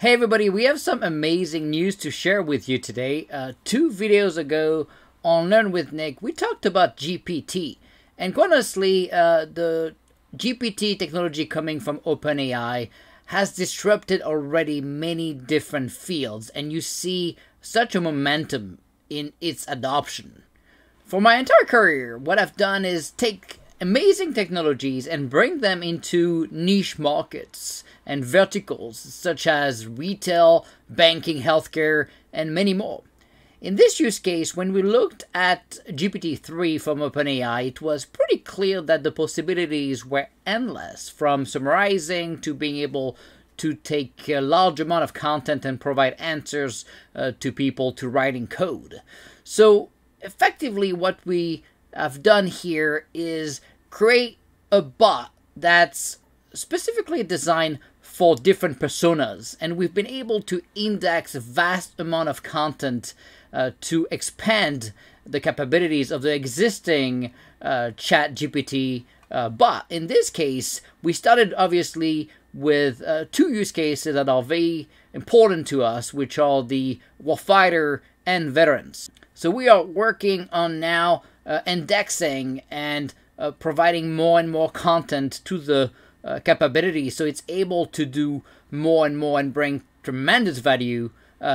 Hey everybody, we have some amazing news to share with you today. 2 videos ago on Learn with Nick, we talked about GPT. And quite honestly, the GPT technology coming from OpenAI has disrupted already many different fields, and you see such a momentum in its adoption. For my entire career, what I've done is take amazing technologies and bring them into niche markets and verticals such as retail, banking, healthcare, and many more. In this use case, when we looked at GPT-3 from OpenAI, it was pretty clear that the possibilities were endless, from summarizing to being able to take a large amount of content and provide answers to people, to writing code. So effectively what we have done here is create a bot that's specifically designed for different personas, and we've been able to index a vast amount of content to expand the capabilities of the existing ChatGPT bot. In this case, we started obviously with 2 use cases that are very important to us, which are the warfighter and veterans. So we are working on now indexing and providing more and more content to the capability, so it's able to do more and more and bring tremendous value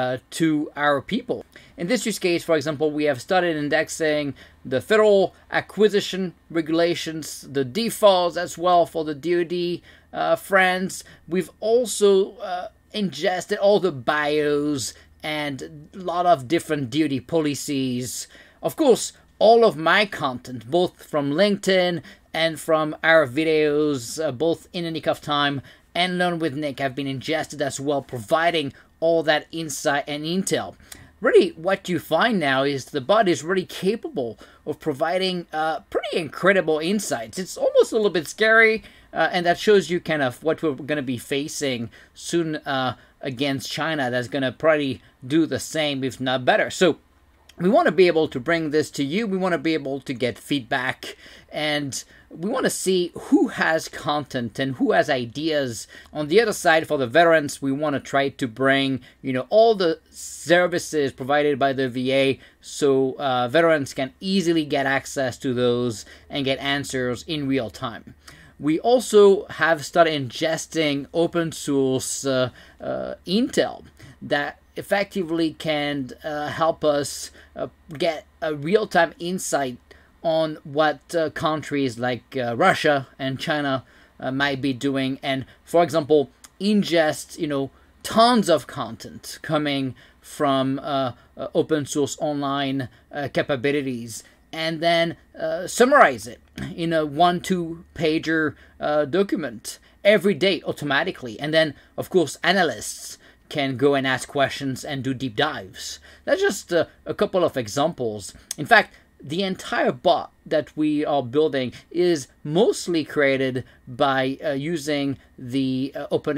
to our people. In this use case, for example, we have started indexing the federal acquisition regulations, the DFARs as well for the DoD friends. We've also ingested all the bios and a lot of different DoD policies. Of course, all of my content, both from LinkedIn and from our videos, both in a Nick of Time and Learn with Nick, have been ingested as well, providing all that insight and intel. Really, what you find now is the bot is really capable of providing pretty incredible insights. It's almost a little bit scary, and that shows you kind of what we're going to be facing soon against China. That's going to probably do the same, if not better. So we want to be able to bring this to you. We want to be able to get feedback, and we want to see who has content and who has ideas. On the other side, for the veterans, we want to try to bring, all the services provided by the VA, so veterans can easily get access to those and get answers in real time. We also have started ingesting open source intel that effectively can help us get a real-time insight on what countries like Russia and China might be doing, and for example ingest tons of content coming from open source online capabilities, and then summarize it in a 1-2 pager document every day automatically, and then of course analysts can go and ask questions and do deep dives. That's just a couple of examples. In fact, the entire bot that we are building is mostly created by using the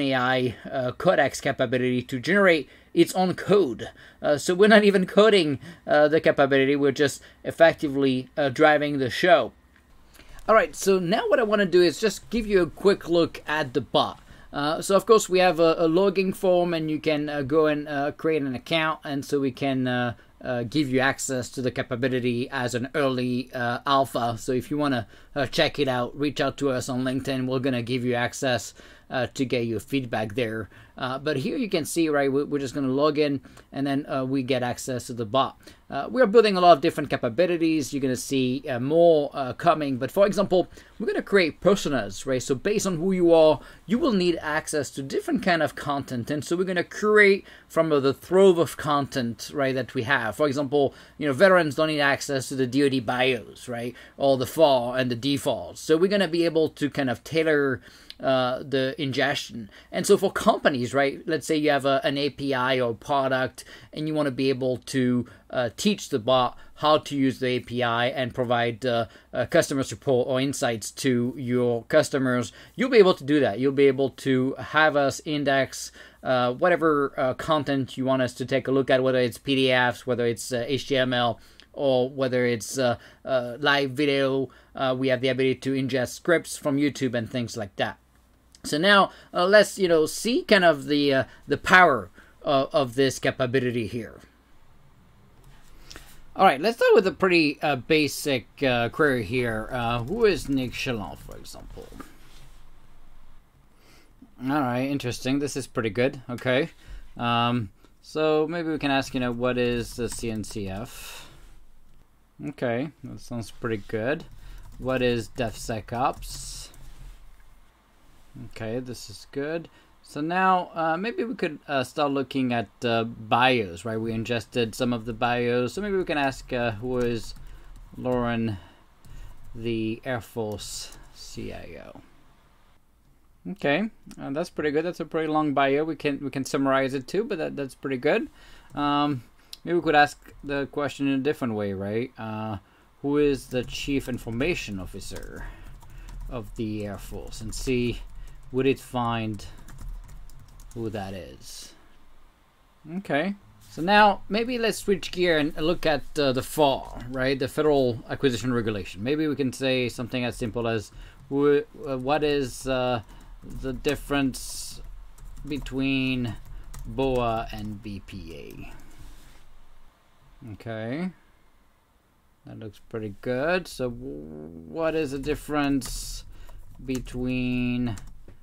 OpenAI Codex capability to generate its own code. So we're not even coding the capability, we're just effectively driving the show. Alright, so now what I want to do is just give you a quick look at the bot. So of course we have a login form, and you can go and create an account, and so we can give you access to the capability as an early alpha. So if you want to check it out, reach out to us on LinkedIn. We're going to give you access to get your feedback there. But here you can see, right, we're just going to log in, and then we get access to the bot. We're building a lot of different capabilities. You're going to see more coming. But for example, we're going to create personas, right? So based on who you are, you will need access to different kind of content. And so we're going to curate from the trove of content, right, that we have. For example, veterans don't need access to the DoD bios, right, or the FAR and the DFARs. So we're going to be able to kind of tailor the ingestion. And so for companies, right, let's say you have an API or product, and you want to be able to teach the bot how to use the API and provide customer support or insights to your customers, you'll be able to do that. You'll be able to have us index whatever content you want us to take a look at, whether it's PDFs, whether it's HTML, or whether it's live video. We have the ability to ingest scripts from YouTube and things like that. So now let's see kind of the power of this capability here. All right, let's start with a pretty basic query here. Who is Nick Chalon, for example? All right, interesting. This is pretty good. Okay, so maybe we can ask, what is the CNCF? Okay, that sounds pretty good. What is DevSecOps? Okay, this is good. So now maybe we could start looking at bios, right? We ingested some of the bios. So maybe we can ask who is Lauren, the Air Force CIO. Okay, that's pretty good. That's a pretty long bio. We can summarize it too, but that's pretty good. Maybe we could ask the question in a different way, right? Who is the Chief Information Officer of the Air Force? And see, would it find who that is? Okay, so now maybe let's switch gear and look at the FAR, right? The Federal Acquisition Regulation. Maybe we can say something as simple as what is the difference between BOA and BPA? Okay, that looks pretty good. So what is the difference between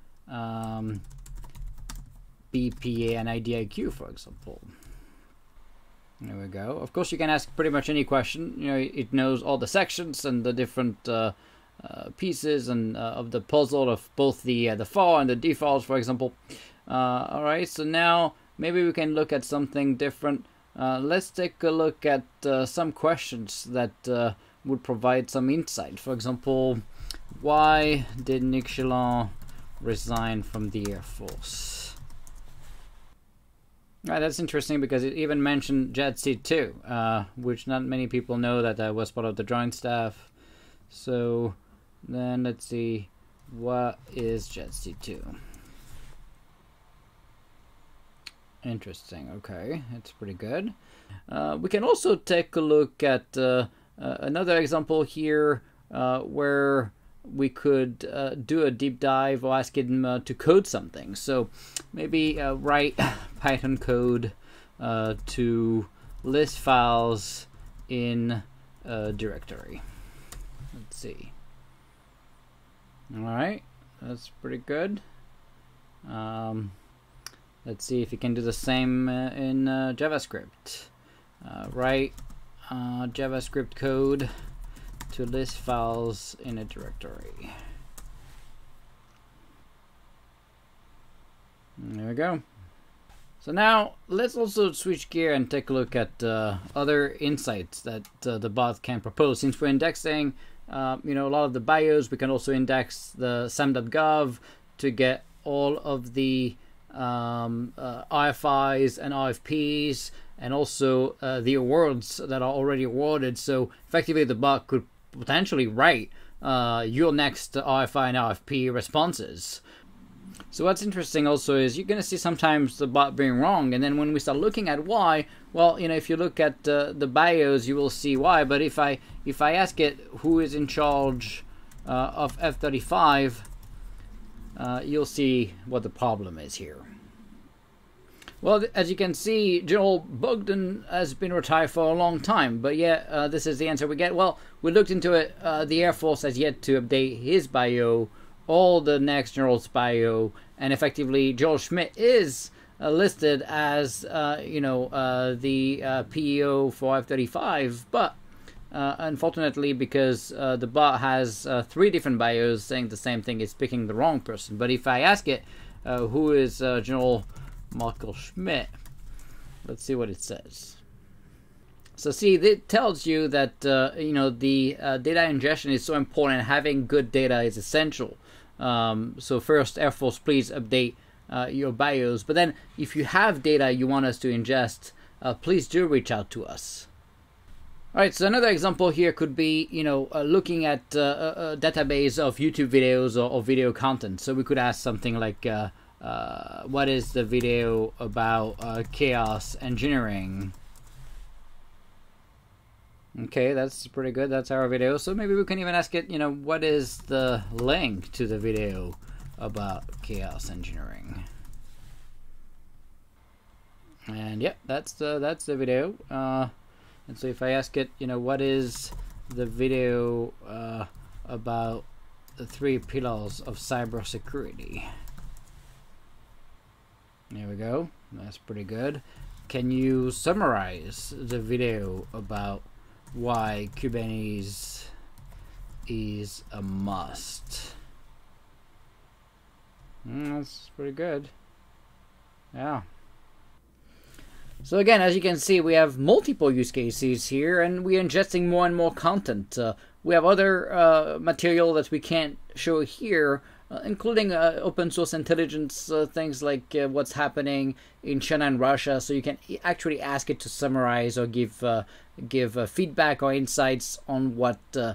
BPA and IDIQ, for example? There we go. Of course, you can ask pretty much any question. It knows all the sections and the different pieces and of the puzzle of both the FAR and the DFARs, for example. All right, so now maybe we can look at something different. Let's take a look at some questions that would provide some insight. For example, why did Nick Chalon resign from the Air Force? That's interesting because it even mentioned JetC2, which not many people know that was part of the Joint Staff. So then let's see, what is JetC2? Interesting. Okay, that's pretty good. We can also take a look at another example here where we could do a deep dive or ask him to code something. So maybe write Python code to list files in a directory. Let's see. All right, that's pretty good. Let's see if you can do the same in JavaScript. Write JavaScript code to list files in a directory. There we go. So now let's also switch gear and take a look at other insights that the bot can propose. Since we're indexing, a lot of the bios, we can also index the sam.gov to get all of the RFIs and RFPs, and also the awards that are already awarded. So effectively, the bot could potentially write your next RFI and RFP responses. So what's interesting also is you're going to see sometimes the bot being wrong, and then when we start looking at why, well, if you look at the bios, you will see why. But if I ask it who is in charge of F-35, you'll see what the problem is here. Well, as you can see, General Bogdan has been retired for a long time, but yeah, this is the answer we get. Well, we looked into it. The Air Force has yet to update his bio, all the next general's bio, and effectively, Joel Schmidt is listed as, the PEO for F-35, but unfortunately, because the bot has 3 different bios saying the same thing, it's picking the wrong person. But if I ask it, who is General Michael Schmidt, let's see what it says. So see, it tells you that the data ingestion is so important. Having good data is essential. So first, Air Force, please update your bios. But then, if you have data you want us to ingest, please do reach out to us. All right, so another example here could be, looking at a database of YouTube videos or video content. So we could ask something like, what is the video about chaos engineering? Okay, that's pretty good. That's our video. So maybe we can even ask it, what is the link to the video about chaos engineering. And yep, that's the video. And so if I ask it, what is the video about the 3 pillars of cybersecurity? There we go. That's pretty good. Can you summarize the video about why Kubernetes is a must? That's pretty good. Yeah. So again, as you can see, we have multiple use cases here, and we're ingesting more and more content. We have other material that we can't show here, including open source intelligence, things like what's happening in China and Russia. So you can actually ask it to summarize or give feedback or insights on what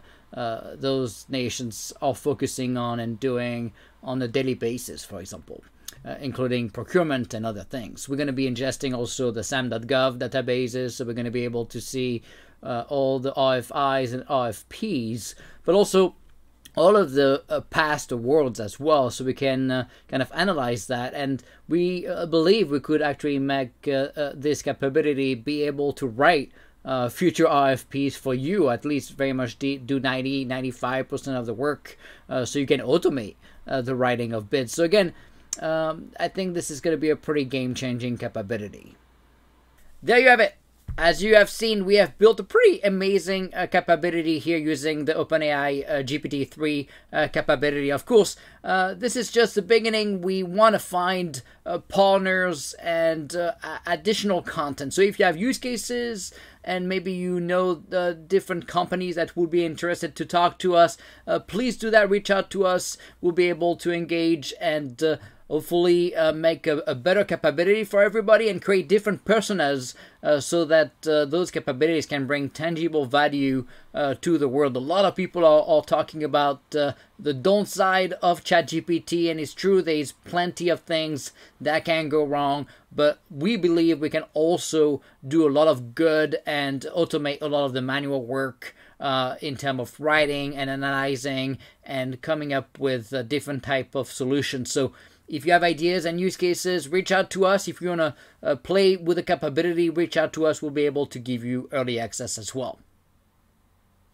those nations are focusing on and doing on a daily basis, for example. Including procurement and other things. We're going to be ingesting also the sam.gov databases, so we're going to be able to see all the RFIs and RFPs, but also all of the past awards as well, so we can kind of analyze that. And we believe we could actually make this capability be able to write future RFPs for you, at least very much do 90-95% of the work, so you can automate the writing of bids. So again, I think this is going to be a pretty game-changing capability. There you have it. As you have seen, we have built a pretty amazing capability here using the OpenAI GPT-3 capability. Of course, this is just the beginning. We want to find partners and additional content. So if you have use cases and maybe the different companies that would be interested to talk to us, please do that. Reach out to us. We'll be able to engage and hopefully make a better capability for everybody and create different personas so that those capabilities can bring tangible value to the world. A lot of people are talking about the downside of ChatGPT, and it's true, there's plenty of things that can go wrong, but we believe we can also do a lot of good and automate a lot of the manual work in terms of writing and analyzing and coming up with different type of solutions. So if you have ideas and use cases, reach out to us. If you want to play with the capability, reach out to us. We'll be able to give you early access as well.